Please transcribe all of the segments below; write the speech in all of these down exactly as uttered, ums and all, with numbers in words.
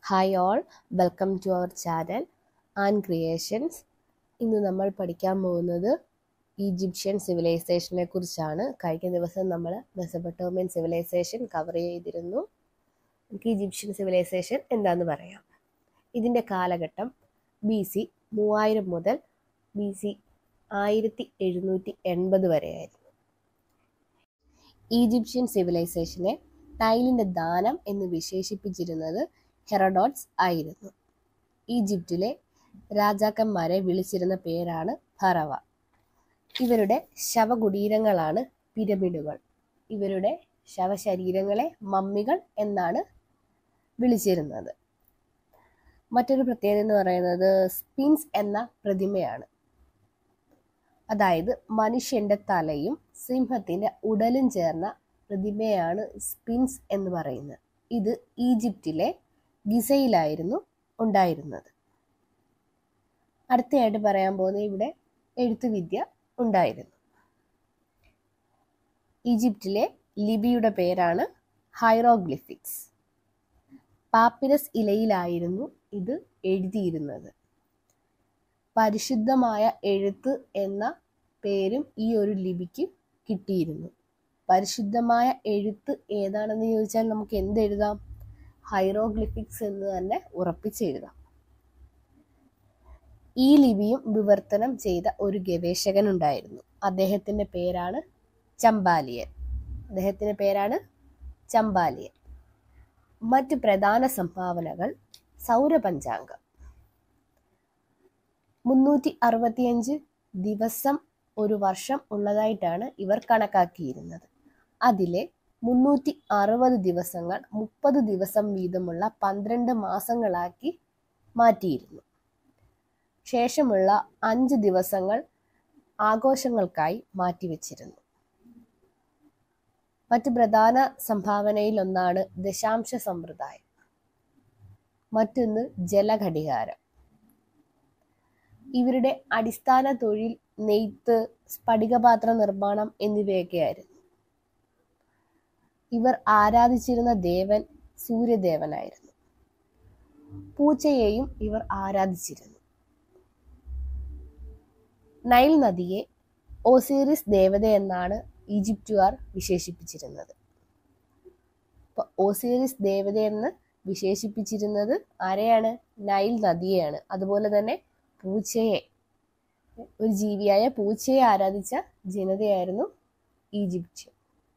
Hi all, welcome to our channel and creations. ഇന്ന് നമ്മൾ പഠിക്കാൻ പോകുന്നത് ഈജിപ്ഷ്യൻ സിവിലൈസേഷനെ കുറിച്ചാണ്. കഴിഞ്ഞ ദിവസം നമ്മൾ മെസോപ്പൊട്ടേമിയൻ സിവിലൈസേഷൻ കവർ ചെയ്തിരുന്നു. നമുക്ക് ഈജിപ്ഷ്യൻ സിവിലൈസേഷൻ എന്താണെന്ന് പറയാം. ഇതിൻ്റെ കാലഘട്ടം ബി സി മൂവായിരം മുതൽ ബി സി ആയിരത്തി എഴുന്നൂറ്റി എൺപത് വരെയായിരുന്നു. ഈജിപ്ഷ്യൻ സിവിലൈസേഷനെ നൈലിൻ്റെ ദാനം എന്ന് വിശേഷിപ്പിച്ചിരുന്നത് ഹെറോഡോട്ട്സ് ആയിരുന്നു. ഈജിപ്തിലെ രാജാക്കന്മാരെ വിളിച്ചിരുന്ന പേരാണ് ഫറവ. ഇവരുടെ ശവകുടീരങ്ങളാണ് പിരമിഡുകൾ. ഇവരുടെ ശവശരീരങ്ങളെ മമ്മികൾ എന്നാണ് വിളിച്ചിരുന്നത്. മറ്റൊരു പ്രത്യേകത എന്ന് പറയുന്നത് സ്ഫിൻക്സ് എന്ന പ്രതിമയാണ്. അതായത് മനുഷ്യന്റെ തലയും സിംഹത്തിന്റെ ഉടലും ചേർന്ന പ്രതിമയാണ് സ്ഫിൻക്സ് എന്ന് പറയുന്നത്. ഇത് ഈജിപ്തിലെ ഗിസയിലായിരുന്നു ഉണ്ടായിരുന്നത്. അടുത്തയായിട്ട് പറയാൻ പോകുന്നത് ഇവിടെ എഴുത്തുവിദ്യ ഉണ്ടായിരുന്നു. ഈജിപ്തിലെ ലിപിയുടെ പേരാണ് ഹൈറോഗ്ലിഫിക്സ്. പാപ്പിരസ് ഇലയിലായിരുന്നു ഇത് എഴുതിയിരുന്നത്. പരിശുദ്ധമായ എഴുത്ത് എന്ന പേരും ഈ ഒരു ലിപിക്ക് കിട്ടിയിരുന്നു. പരിശുദ്ധമായ എഴുത്ത് ഏതാണെന്ന് ചോദിച്ചാൽ നമുക്ക് എന്തെഴുതാം? ഹൈറോഗ്ലിഫിക്സ് എന്ന് തന്നെ ഉറപ്പിച്ചെഴുതാം. ഈ ലിപിയും വിവർത്തനം ചെയ്ത ഒരു ഗവേഷകൻ ഉണ്ടായിരുന്നു. അദ്ദേഹത്തിന്റെ പേരാണ് ചമ്പാലിയൻ. അദ്ദേഹത്തിന്റെ പേരാണ് ചമ്പാലിയൻ. മറ്റ് പ്രധാന സംഭാവനകൾ സൗരപഞ്ചാംഗം. മുന്നൂറ്റി അറുപത്തിയഞ്ച് ദിവസം ഒരു വർഷം ഉള്ളതായിട്ടാണ് ഇവർ കണക്കാക്കിയിരുന്നത്. അതിലെ മുന്നൂറ്റി അറുപത് ദിവസങ്ങൾ മുപ്പത് ദിവസം വീതമുള്ള പന്ത്രണ്ട് മാസങ്ങളാക്കി മാറ്റിയിരുന്നു. ശേഷമുള്ള അഞ്ച് ദിവസങ്ങൾ ആഘോഷങ്ങൾക്കായി മാറ്റിവെച്ചിരുന്നു. മറ്റ് പ്രധാന സംഭാവനയിൽ ഒന്നാണ് ദശാംശ സമ്പ്രദായം. മറ്റൊന്ന് ജലഘടികാരം. ഇവരുടെ അടിസ്ഥാന തൊഴിൽ നെയ്ത്ത്, സ്ഫടികപാത്ര നിർമ്മാണം എന്നിവയൊക്കെയായിരുന്നു. ഇവർ ആരാധിച്ചിരുന്ന ദേവൻ സൂര്യദേവനായിരുന്നു. പൂച്ചയെയും ഇവർ ആരാധിച്ചിരുന്നു. നൈൽ നദിയെ ഓസിറിസ് ദേവത എന്നാണ് ഈജിപ്തുകാർ വിശേഷിപ്പിച്ചിരുന്നത്. അപ്പൊ ഓസിറിസ് ദേവതയെന്ന് വിശേഷിപ്പിച്ചിരുന്നത് ആരെയാണ്? നൈൽ നദിയെയാണ്. അതുപോലെ തന്നെ പൂച്ചയെ, ഒരു ജീവിയായ പൂച്ചയെ ആരാധിച്ച ജനതയായിരുന്നു ഈജിപ്റ്റ്.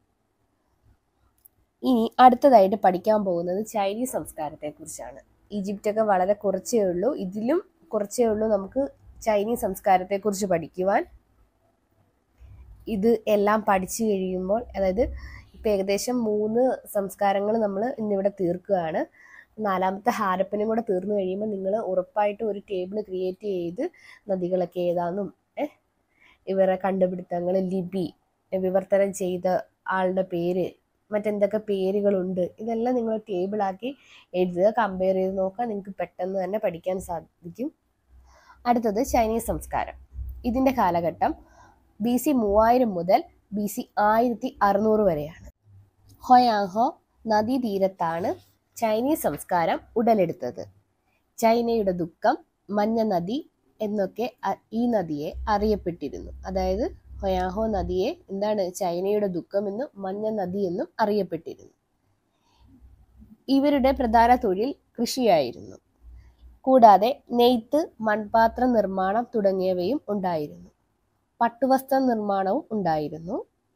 ഇനി അടുത്തതായിട്ട് പഠിക്കാൻ പോകുന്നത് ചൈനീസ് സംസ്കാരത്തെ കുറിച്ചാണ്. ഈജിപ്റ്റൊക്കെ വളരെ കുറച്ചേ ഉള്ളൂ. ഇതിലും കുറച്ചേ ഉള്ളൂ നമുക്ക് ചൈനീസ് സംസ്കാരത്തെ കുറിച്ച് പഠിക്കുവാൻ. ഇത് എല്ലാം പഠിച്ചു കഴിയുമ്പോൾ, അതായത് ഇപ്പം ഏകദേശം മൂന്ന് സംസ്കാരങ്ങൾ നമ്മൾ ഇന്നിവിടെ തീർക്കുകയാണ്. നാലാമത്തെ ഹാരപ്പനും കൂടെ തീർന്നു കഴിയുമ്പോൾ നിങ്ങൾ ഉറപ്പായിട്ടും ഒരു ടേബിൾ ക്രിയേറ്റ് ചെയ്ത് നദികളൊക്കെ ഏതാണെന്നും ഇവരുടെ കണ്ടുപിടുത്തങ്ങൾ, ലിപി, വിവർത്തനം ചെയ്ത ആളുടെ പേര്, മറ്റെന്തൊക്കെ പേരുകളുണ്ട്, ഇതെല്ലാം നിങ്ങൾ ടേബിളാക്കി എഴുതുക. കമ്പയർ ചെയ്ത് നോക്കുക. നിങ്ങൾക്ക് പെട്ടെന്ന് തന്നെ പഠിക്കാൻ സാധിക്കും. അടുത്തത് ചൈനീസ് സംസ്കാരം. ഇതിൻ്റെ കാലഘട്ടം ബി സി മൂവായിരം മുതൽ ബി സി ആയിരത്തി അറുന്നൂറ് വരെയാണ്. ഹൊയാങ്ഹോ നദീതീരത്താണ് ചൈനീസ് സംസ്കാരം ഉടലെടുത്തത്. ചൈനയുടെ ദുഃഖം, മഞ്ഞ നദി എന്നൊക്കെ ഈ നദിയെ അറിയപ്പെട്ടിരുന്നു. അതായത് ഹൊയാങ്ഹോ നദിയെ എന്താണ് ചൈനയുടെ ദുഃഖം എന്നും മഞ്ഞ നദി എന്നും അറിയപ്പെട്ടിരുന്നു. ഇവരുടെ പ്രധാന തൊഴിൽ കൃഷിയായിരുന്നു. കൂടാതെ നെയ്ത്ത്, മൺപാത്ര നിർമ്മാണം തുടങ്ങിയവയും ഉണ്ടായിരുന്നു. പട്ടുവസ്ത്ര നിർമ്മാണവും ഉണ്ടായിരുന്നു.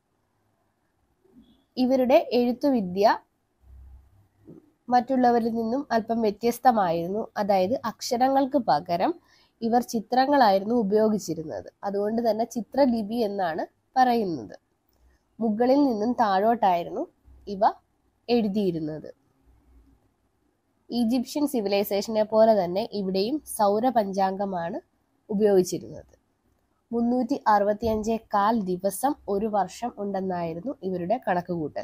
ഇവരുടെ എഴുത്തുവിദ്യ മറ്റുള്ളവരിൽ നിന്നും അല്പം വ്യത്യസ്തമായിരുന്നു. അതായത് അക്ഷരങ്ങൾക്ക് പകരം ഇവർ ചിത്രങ്ങളായിരുന്നു ഉപയോഗിച്ചിരുന്നത്. അതുകൊണ്ട് തന്നെ ചിത്രലിപി എന്നാണ് പറയുന്നത്. മുകളിൽ നിന്നും താഴോട്ടായിരുന്നു ഇവ എഴുതിയിരുന്നത്. ഈജിപ്ഷ്യൻ സിവിലൈസേഷനെ പോലെ തന്നെ ഇവിടെയും സൗരപഞ്ചാംഗമാണ് ഉപയോഗിച്ചിരുന്നത്. മുന്നൂറ്റി അറുപത്തി അഞ്ചേ കാൽ ദിവസം ഒരു വർഷം ഉണ്ടെന്നായിരുന്നു ഇവരുടെ കണക്കുകൂട്ടൽ.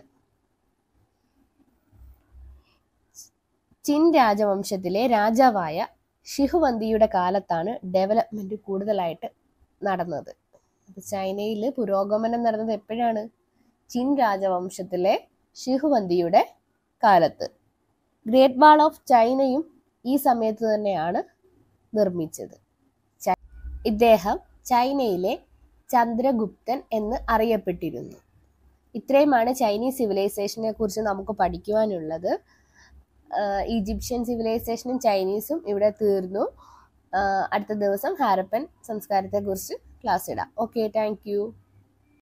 ചിൻ രാജവംശത്തിലെ രാജാവായ ഷിഹുവന്തിയുടെ കാലത്താണ് ഡെവലപ്മെന്റ് കൂടുതലായിട്ട് നടന്നത്. ചൈനയിൽ പുരോഗമനം നടന്നത് എപ്പോഴാണ്? ചിൻ രാജവംശത്തിലെ ഷിഹുവന്തിയുടെ കാലത്ത്. ഗ്രേറ്റ് വാൾ ഓഫ് ചൈനയും ഈ സമയത്ത് തന്നെയാണ് നിർമ്മിച്ചത്. ഇദ്ദേഹം ചൈനയിലെ ചന്ദ്രഗുപ്തൻ എന്ന് അറിയപ്പെട്ടിരുന്നു. ഇത്രയുമാണ് ചൈനീസ് സിവിലൈസേഷനെ കുറിച്ച് നമുക്ക് പഠിക്കുവാനുള്ളത്. ഈജിപ്ഷ്യൻ സിവിലൈസേഷനും ചൈനീസും ഇവിടെ തീർന്നു. അടുത്ത ദിവസം ഹാരപ്പൻ സംസ്കാരത്തെക്കുറിച്ച് ക്ലാസ് ഇടാം. Okay, thank U.